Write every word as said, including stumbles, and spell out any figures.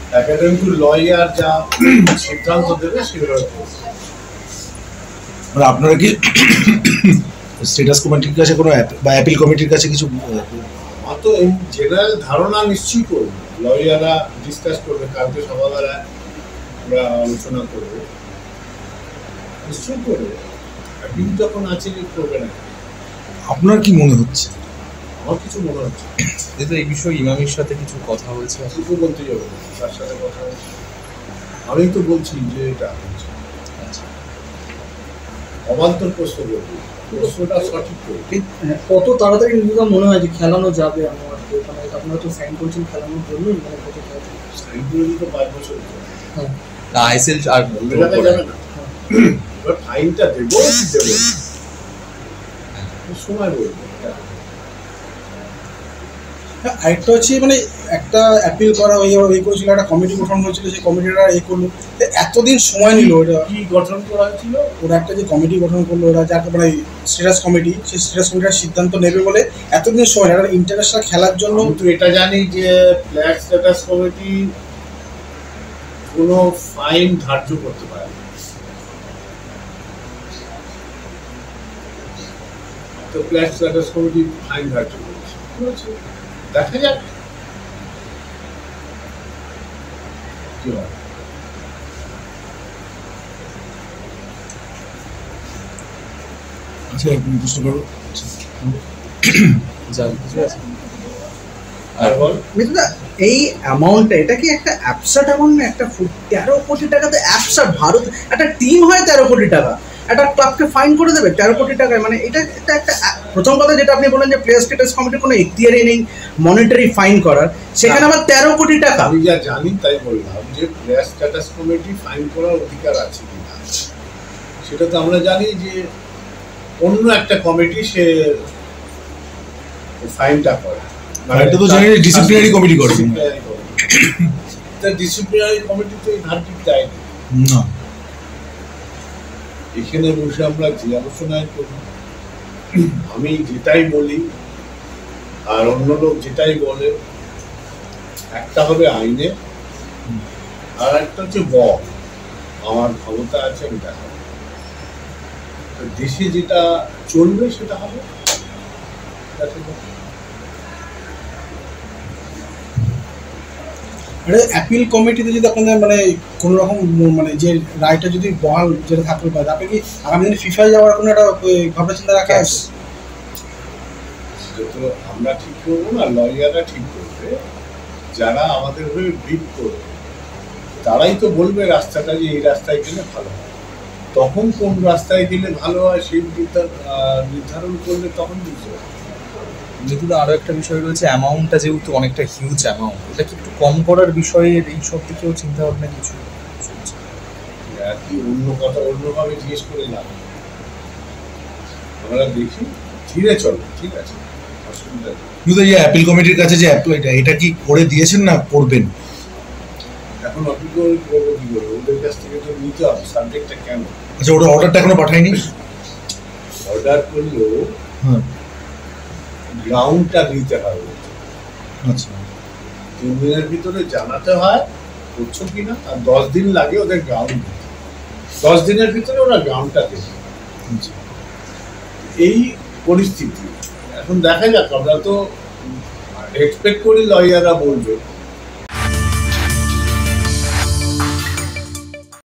According to lawyer যা সিদ্ধান্ত দেবে সেগুলো মানে আপনারা কি স্ট্যাটাস কমিটির কাছে কোনো বা অ্যাপিল কমিটির কাছে কিছু অত জেনারেল ধারণা নিশ্চয়ই করবে, লয়াররা ডিসকাস করবে, কালকে সভাবেলায় আমরা আলোচনা করবো, নিশ্চয়ই করবে। অ্যাপিল যখন আছে করবে না। আপনার কি মনে হচ্ছে? আমার কিছু মনে হচ্ছে যেহেতু এই বিষয়ে ইমামের সাথে কিছু কথা হয়েছে, কিছু বলতে যাবো তার সাথে কথা হচ্ছে, আমি তো বলছি যে এটা অবান্তর প্রশ্ন করবো, প্রশ্নটা সঠিক করবে। কত তাড়াতাড়ি নির্বাচন মনে হয় যে খেলানো যাবে? আমার মানে আপনারা তো সাইন করছেন খেলানোর জন্য, মানে কত তাড়াতাড়ি সাইন করে দিতে পাঁচ বছর হ্যাঁ আইএসএল আর যাবে না, এবার ফাইনটা দেবো দেবো সময় বলবো। আরেকটা হচ্ছে মানে একটা অ্যাপিল করা হয়ে ওই করেছিল, একটা কমিটি গঠন হয়েছিল, সেই কমিটিটা এ করলো, এতদিন সময় নিল। ওটা কি গঠন করা হয়েছিল? ওরা একটা যে কমিটি গঠন করলো, ওরা যাকে মানে স্ট্যাটাস কমিটি, সেই স্ট্যাটাস কমিটির সিদ্ধান্ত নেবে বলে এতদিন সময়, একটা ইন্টারন্যাশনাল খেলার জন্য। তো এটা জানি যে প্লেয়ার স্ট্যাটাস কমিটি কোনো ফাইন ধার্য করতে পারে, তো প্লেয়ার স্ট্যাটাস কমিটি ফাইন ধার্য করেছে, দেখা যাক কি হয়। আচ্ছা আপনি প্রশ্ন করো। আর বল মিতুদা, এই অ্যামাউন্টটা এটা কি একটা অ্যাবসার্ড অ্যামাউন্ট না? একটা তেরো কোটি টাকা তো অ্যাবসার্ড। ভারত একটা টিম হয় তেরো কোটি টাকা, একটা ক্লাবকে ফাইন করে দেবে তেরো কোটি টাকায়, মানে এটা এটা একটা প্রথম কথা যেটা আপনি বললেন যে প্লেয়ার স্ট্যাটাস কমিটির কোনো এখতিয়ারই নেই মনিটারি ফাইন করার, সেখানে আবার তেরো কোটি টাকা। আমি যা জানি তাই বললাম যে প্লেয়ার স্ট্যাটাস কমিটি ফাইন করার অধিকার আছে কিনা সেটা তো আমরা জানি যে অন্য একটা কমিটি সে ফাইনটা করে, এটা তো জানি ডিসিপ্লিনারি কমিটি করে, ডিসিপ্লিনারি কমিটি তো এই ধার্মিক দেয় না। এখানে বসে আমরা যে আলোচনায় করি, আমি যেটাই বলি আর অন্য লোক যেটাই বলে, একটা হবে আইনে আর একটা হচ্ছে ব আমার ক্ষমতা আছে আমি দেখাবো, দেশে যেটা চলবে সেটা হবে। আরে অ্যাপিল কমিটিতে যদি আপনাদের মানে কোনো রকম মানে যে রায়টা যদি বহাল যেটা থাকতে পারে, আপনি কি আগামী দিনে ফিফায় যাওয়ার কোনো একটা ভাবনা চিন্তা রাখা আছে? যত আমরা ঠিক করবো না, লয়াররা ঠিক করবে, যারা আমাদের হয়ে ব্রিফ করবে তারাই তো বলবে রাস্তাটা যে এই রাস্তায় গেলে ভালো হয়, তখন কোন রাস্তায় গেলে ভালো হয় সেই নির্ধারণ করলে তখন বুঝতে হবে। যেহেতু আরও একটা বিষয় রয়েছে, অ্যামাউন্টটা যেহেতু অনেকটা হিউজ অ্যামাউন্ট, এটা কি একটু কম করার বিষয়ে এই সব দিকেও চিন্তা ভাবনা কিছু চলছে? আর কি অন্য কথা অন্যভাবে জিজ্ঞেস করে লাভ, আমরা দেখি ধীরে চলো, ঠিক আছে, অসুবিধা নেই। কিন্তু এই অ্যাপিল কমিটির কাছে যে অ্যাপ্লাইটা, এটা কি করে দিয়েছেন না করবেন? এখন অভিজ্ঞ করবো কি করবো, ওদের কাছ থেকে তো নিতে হবে সাবজেক্টটা কেন। আচ্ছা ওটা অর্ডারটা এখনো পাঠায়নি? অর্ডার করলেও হ্যাঁ গ্রাউন্ডটা নিতে হবে, আচ্ছা তিন দিনের ভিতরে জানাতে হয় করছো কিনা, আর দশ দিন লাগে ওদের গ্রাউন্ড, দশ দিনের ভিতরে ওরা গ্রাউন্ডটা দেবে। এই পরিস্থিতি এখন দেখা যাক, আমরা তো এক্সপেক্ট করি লয়াররা বলবে